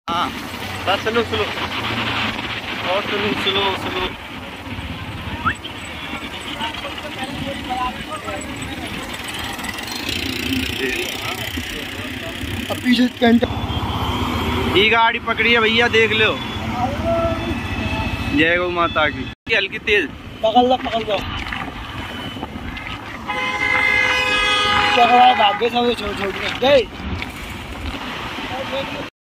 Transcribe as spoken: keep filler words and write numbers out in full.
हाँ बस slow slow और स्लो स्लो स्लो। अब पीछे पेंट ये गाड़ी पकड़ी है भैया, देख लो। जय गौ माता की। हल्की तेज पकड़ लो पकड़ लो। भाग्य सब छोड़ छोड़